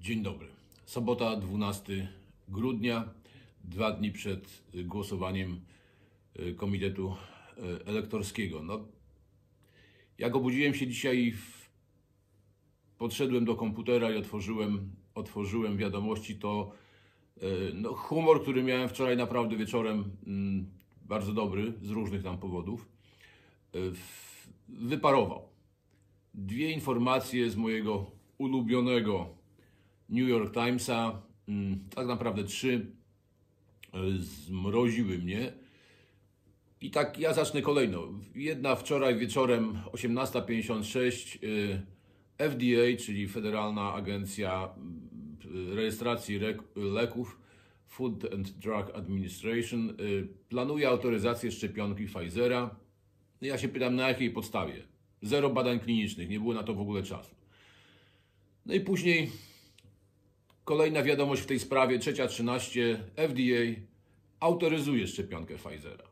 Dzień dobry. Sobota, 12 grudnia, 2 dni przed głosowaniem Komitetu Elektorskiego. Jak obudziłem się dzisiaj, podszedłem do komputera i otworzyłem wiadomości, to humor, który miałem wczoraj naprawdę wieczorem, bardzo dobry, z różnych tam powodów, wyparował. Dwie informacje z mojego ulubionego New York Timesa, tak naprawdę trzy, zmroziły mnie. I tak ja zacznę kolejno. Jedna wczoraj wieczorem, 18:56, FDA, czyli Federalna Agencja Rejestracji Leków, Food and Drug Administration, planuje autoryzację szczepionki Pfizera. Ja się pytam, na jakiej podstawie? Zero badań klinicznych, nie było na to w ogóle czasu. No i później kolejna wiadomość w tej sprawie, 3:13, FDA autoryzuje szczepionkę Pfizera.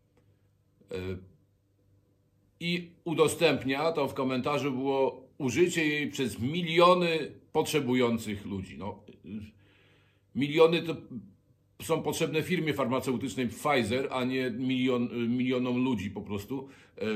I udostępnia, to w komentarzu było, użycie jej przez miliony potrzebujących ludzi. Miliony to są potrzebne firmie farmaceutycznej Pfizer, a nie milionom ludzi po prostu.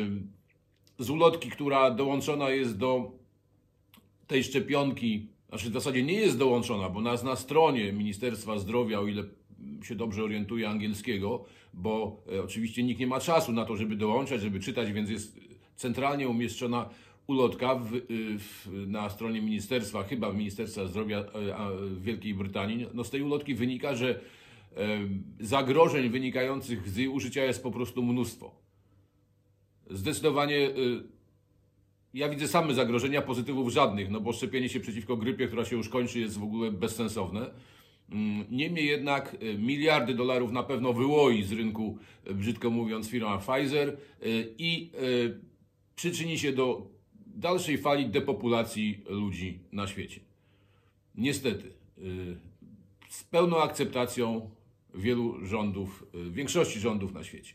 Z ulotki, która dołączona jest do tej szczepionki, znaczy w zasadzie nie jest dołączona, bo na stronie Ministerstwa Zdrowia, o ile się dobrze orientuję angielskiego, bo oczywiście nikt nie ma czasu na to, żeby dołączać, żeby czytać, więc jest centralnie umieszczona ulotka na stronie ministerstwa, chyba Ministerstwa Zdrowia w Wielkiej Brytanii. Z tej ulotki wynika, że zagrożeń wynikających z jej użycia jest po prostu mnóstwo. Zdecydowanie ja widzę same zagrożenia, pozytywów żadnych, bo szczepienie się przeciwko grypie, która się już kończy, jest w ogóle bezsensowne. Niemniej jednak miliardy dolarów na pewno wyłoi z rynku, brzydko mówiąc, firma Pfizer i przyczyni się do dalszej fali depopulacji ludzi na świecie. Niestety, z pełną akceptacją wielu rządów, większości rządów na świecie.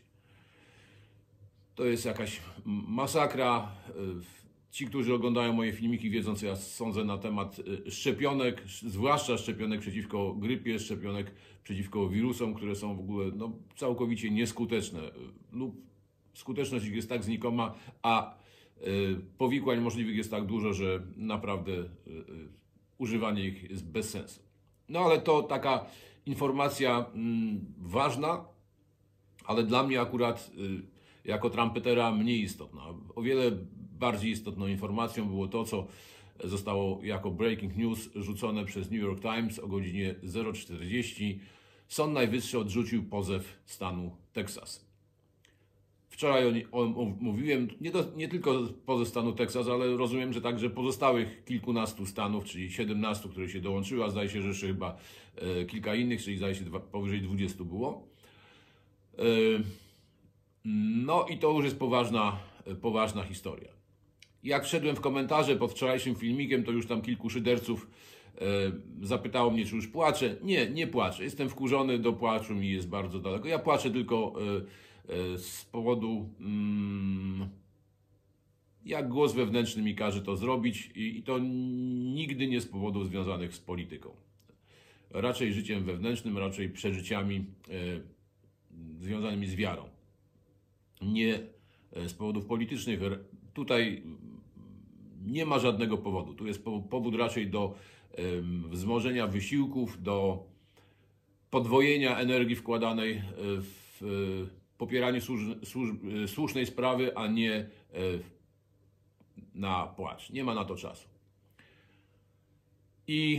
To jest jakaś masakra. Ci, którzy oglądają moje filmiki, wiedzą, co ja sądzę na temat szczepionek, zwłaszcza szczepionek przeciwko grypie, szczepionek przeciwko wirusom, które są w ogóle całkowicie nieskuteczne lub skuteczność ich jest tak znikoma, a powikłań możliwych jest tak dużo, że naprawdę używanie ich jest bez sensu. Ale to taka informacja ważna, ale dla mnie akurat jako trumpetera mniej istotna. O wiele bardziej istotną informacją było to, co zostało jako breaking news rzucone przez New York Times o godzinie 0:40. Sąd Najwyższy odrzucił pozew stanu Teksas. Wczoraj mówiłem, nie tylko pozew stanu Teksas, ale rozumiem, że także pozostałych kilkunastu stanów, czyli 17, które się dołączyły, a zdaje się, że jeszcze chyba kilka innych, czyli zdaje się powyżej 20 było. I to już jest poważna historia. Jak wszedłem w komentarze pod wczorajszym filmikiem, to już tam kilku szyderców zapytało mnie, czy już płaczę. Nie płaczę. Jestem wkurzony, do płaczu mi jest bardzo daleko. Ja płaczę tylko z powodu, jak głos wewnętrzny mi każe to zrobić i to nigdy nie z powodów związanych z polityką. Raczej życiem wewnętrznym, raczej przeżyciami związanymi z wiarą. Nie z powodów politycznych. Tutaj nie ma żadnego powodu. Tu jest powód raczej do wzmożenia wysiłków, do podwojenia energii wkładanej w popieranie słusznej sprawy, a nie na płacz. Nie ma na to czasu. I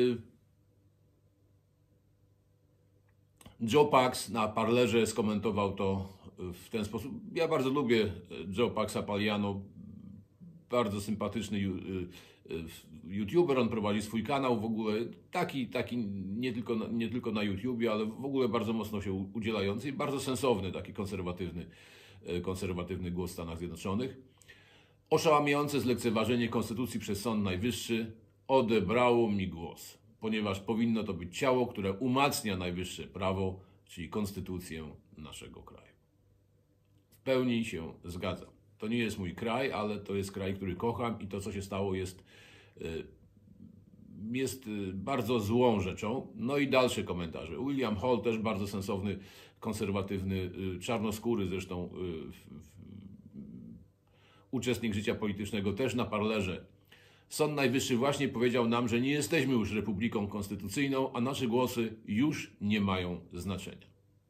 Joe Pax na Parlerze skomentował to w ten sposób. Ja bardzo lubię Joe Paxa Paliano, bardzo sympatyczny youtuber, on prowadzi swój kanał w ogóle, taki nie tylko na YouTubie, ale w ogóle bardzo mocno się udzielający i bardzo sensowny, taki konserwatywny głos w Stanach Zjednoczonych. Oszałamiające zlekceważenie konstytucji przez Sąd Najwyższy odebrało mi głos, ponieważ powinno to być ciało, które umacnia najwyższe prawo, czyli konstytucję naszego kraju. W pełni się zgadzam. To nie jest mój kraj, ale to jest kraj, który kocham i to, co się stało, jest jest bardzo złą rzeczą. No i dalsze komentarze. William Hall, też bardzo sensowny, konserwatywny, czarnoskóry zresztą, uczestnik życia politycznego, też na parlerze. Sąd Najwyższy właśnie powiedział nam, że nie jesteśmy już republiką konstytucyjną, a nasze głosy już nie mają znaczenia.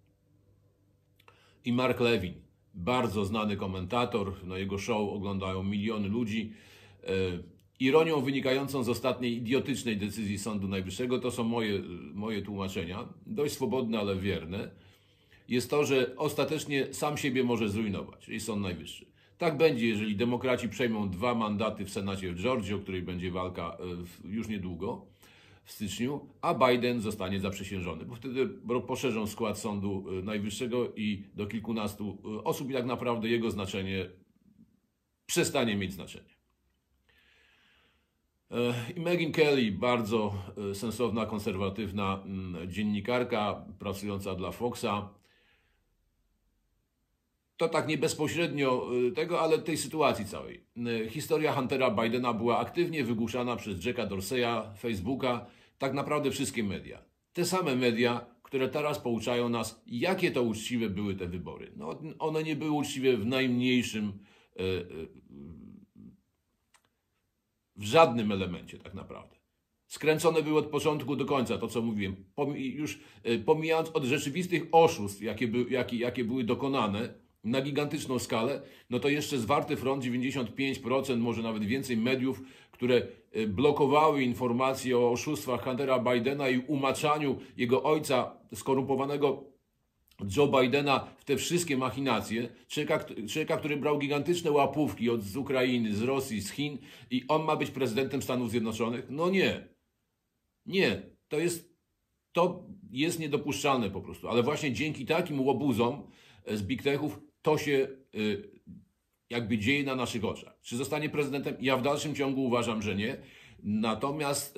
I Mark Levin, bardzo znany komentator, na jego show oglądają miliony ludzi. Ironią wynikającą z ostatniej idiotycznej decyzji Sądu Najwyższego, to są moje tłumaczenia, dość swobodne, ale wierne, jest to, że ostatecznie sam siebie może zrujnować, czyli Sąd Najwyższy. Tak będzie, jeżeli demokraci przejmą 2 mandaty w Senacie w Georgii, o której będzie walka już niedługo, w styczniu, a Biden zostanie zaprzysiężony, bo wtedy poszerzą skład Sądu Najwyższego i do kilkunastu osób i tak naprawdę jego znaczenie przestanie mieć znaczenie. I Megyn Kelly, bardzo sensowna, konserwatywna dziennikarka pracująca dla Foxa. To tak nie bezpośrednio tego, ale tej sytuacji całej. Historia Huntera Bidena była aktywnie wygłuszana przez Jacka Dorseya, Facebooka, tak naprawdę wszystkie media. Te same media, które teraz pouczają nas, jakie to uczciwe były te wybory. No, one nie były uczciwe w najmniejszym, w żadnym elemencie tak naprawdę. Skręcone były od początku do końca, to co mówiłem. Już pomijając od rzeczywistych oszustw, jakie były dokonane, na gigantyczną skalę, no to jeszcze zwarty front 95%, może nawet więcej mediów, które blokowały informacje o oszustwach Huntera Bidena i umaczaniu jego ojca, skorumpowanego Joe Bidena, w te wszystkie machinacje. Człowieka, który brał gigantyczne łapówki z Ukrainy, z Rosji, z Chin i on ma być prezydentem Stanów Zjednoczonych? No nie. Nie. To jest niedopuszczalne po prostu. Ale właśnie dzięki takim łobuzom z big techów to się jakby dzieje na naszych oczach. Czy zostanie prezydentem? Ja w dalszym ciągu uważam, że nie. Natomiast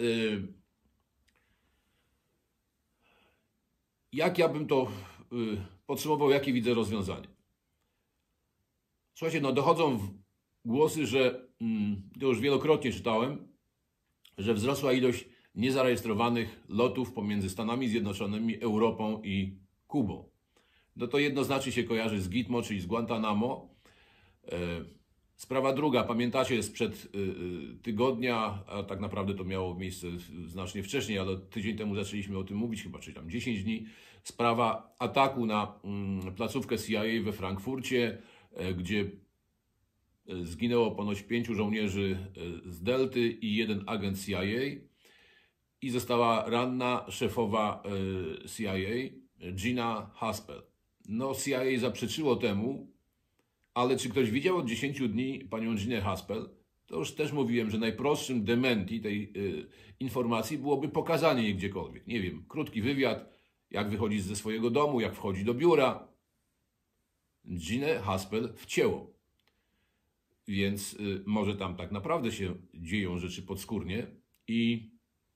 jak ja bym to podsumował, jakie widzę rozwiązanie? Słuchajcie, no dochodzą głosy, że, to już wielokrotnie czytałem, że wzrosła ilość niezarejestrowanych lotów pomiędzy Stanami Zjednoczonymi, Europą i Kubą. No to jednoznacznie się kojarzy z Gitmo, czyli z Guantanamo. Sprawa druga, pamiętacie, sprzed tygodnia, a tak naprawdę to miało miejsce znacznie wcześniej, ale tydzień temu zaczęliśmy o tym mówić, chyba czy tam 10 dni, sprawa ataku na placówkę CIA we Frankfurcie, gdzie zginęło ponoć 5 żołnierzy z Delty i 1 agent CIA i została ranna szefowa CIA, Gina Haspel. No CIA zaprzeczyło temu, ale czy ktoś widział od 10 dni panią Ginę Haspel? To już też mówiłem, że najprostszym dementi tej informacji byłoby pokazanie jej gdziekolwiek. Nie wiem, krótki wywiad, jak wychodzi ze swojego domu, jak wchodzi do biura. Ginę Haspel wcięło. Więc może tam tak naprawdę się dzieją rzeczy podskórnie i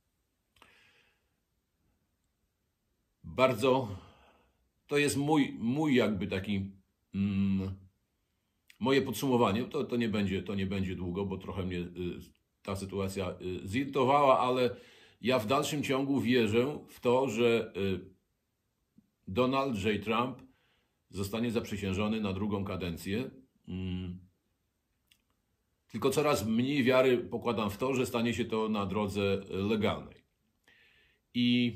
bardzo to jest mój jakby taki moje podsumowanie. To nie będzie długo, bo trochę mnie ta sytuacja zirytowała, ale ja w dalszym ciągu wierzę w to, że Donald J. Trump zostanie zaprzysiężony na drugą kadencję. Tylko coraz mniej wiary pokładam w to, że stanie się to na drodze legalnej. I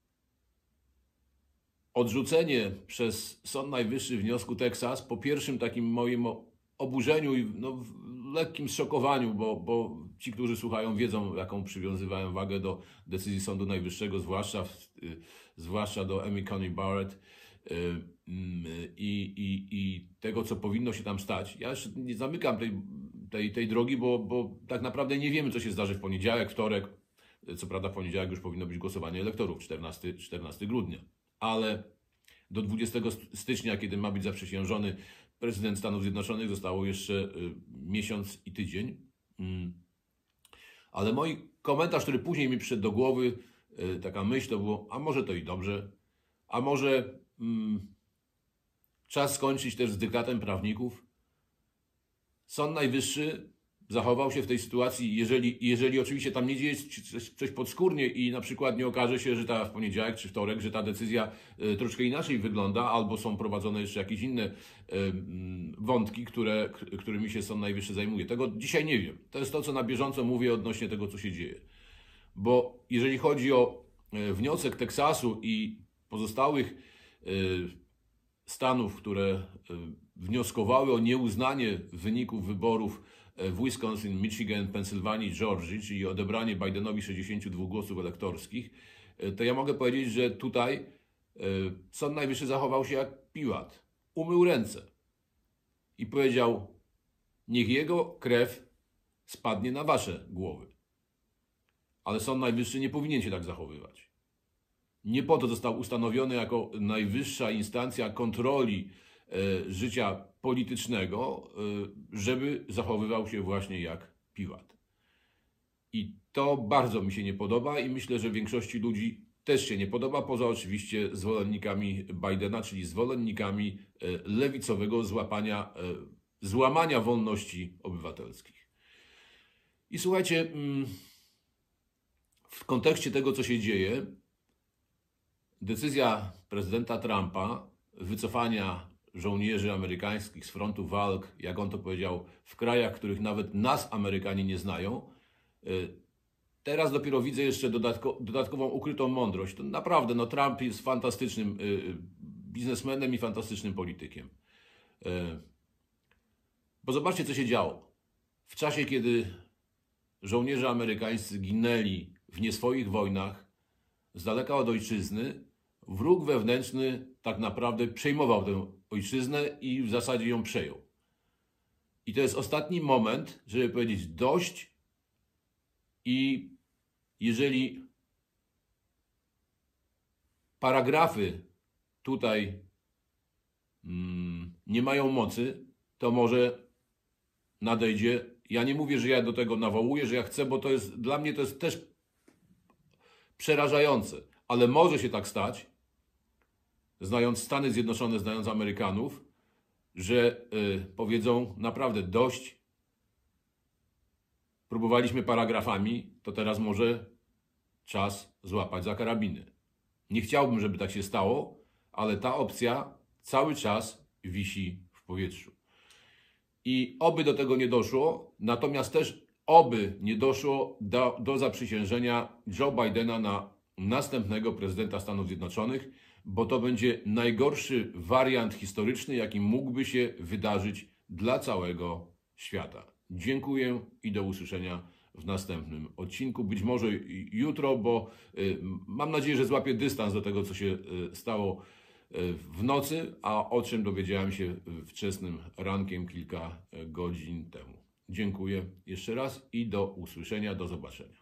odrzucenie przez Sąd Najwyższy wniosku Teksas po pierwszym takim moim oburzeniu i lekkim zszokowaniu, bo ci, którzy słuchają, wiedzą, jaką przywiązywałem wagę do decyzji Sądu Najwyższego, zwłaszcza do Amy Coney Barrett i tego, co powinno się tam stać. Ja jeszcze nie zamykam tej drogi, bo tak naprawdę nie wiemy, co się zdarzy w poniedziałek, wtorek. Co prawda w poniedziałek już powinno być głosowanie elektorów, 14 grudnia. Ale do 20 stycznia, kiedy ma być zaprzysiężony prezydent Stanów Zjednoczonych, zostało jeszcze miesiąc i tydzień. Ale mój komentarz, który później mi przyszedł do głowy, taka myśl to było, a może to i dobrze, a może czas skończyć też z dyktatem prawników. Sąd Najwyższy zachował się w tej sytuacji, jeżeli oczywiście tam nie dzieje się coś podskórnie i na przykład nie okaże się, że w poniedziałek czy wtorek, że ta decyzja troszkę inaczej wygląda, albo są prowadzone jeszcze jakieś inne wątki, którymi się Sąd Najwyższy zajmuje. Tego dzisiaj nie wiem. To jest to, co na bieżąco mówię odnośnie tego, co się dzieje. Bo jeżeli chodzi o wniosek Teksasu i pozostałych stanów, które wnioskowały o nieuznanie wyników wyborów w Wisconsin, Michigan, Pensylwanii i Georgii, czyli odebranie Bidenowi 62 głosów elektorskich, to ja mogę powiedzieć, że tutaj Sąd Najwyższy zachował się jak Piłat. Umył ręce i powiedział: niech jego krew spadnie na wasze głowy. Ale Sąd Najwyższy nie powinien się tak zachowywać. Nie po to został ustanowiony jako najwyższa instancja kontroli życia politycznego, żeby zachowywał się właśnie jak Piłat. I to bardzo mi się nie podoba i myślę, że większości ludzi też się nie podoba, poza oczywiście zwolennikami Bidena, czyli zwolennikami lewicowego złamania wolności obywatelskich. I słuchajcie, w kontekście tego, co się dzieje, decyzja prezydenta Trumpa wycofania żołnierzy amerykańskich z frontu walk, jak on to powiedział, w krajach, których nawet nas Amerykanie nie znają, teraz dopiero widzę jeszcze dodatkową ukrytą mądrość. To naprawdę, Trump jest fantastycznym biznesmenem i fantastycznym politykiem. Bo zobaczcie, co się działo. W czasie, kiedy żołnierze amerykańscy ginęli w nieswoich wojnach, z daleka od ojczyzny, wróg wewnętrzny tak naprawdę przejmował tę ojczyznę i w zasadzie ją przejął. I to jest ostatni moment, żeby powiedzieć dość, i jeżeli paragrafy tutaj nie mają mocy, to może nadejdzie. Ja nie mówię, że ja do tego nawołuję, że ja chcę, bo dla mnie to jest też przerażające, ale może się tak stać, znając Stany Zjednoczone, znając Amerykanów, że powiedzą naprawdę dość, próbowaliśmy paragrafami, to teraz może czas złapać za karabiny. Nie chciałbym, żeby tak się stało, ale ta opcja cały czas wisi w powietrzu. I oby do tego nie doszło, natomiast też oby nie doszło do zaprzysiężenia Joe Bidena na następnego prezydenta Stanów Zjednoczonych, bo to będzie najgorszy wariant historyczny, jaki mógłby się wydarzyć dla całego świata. Dziękuję i do usłyszenia w następnym odcinku. Być może jutro, bo mam nadzieję, że złapię dystans do tego, co się stało w nocy, a o czym dowiedziałem się wczesnym rankiem kilka godzin temu. Dziękuję jeszcze raz i do usłyszenia, do zobaczenia.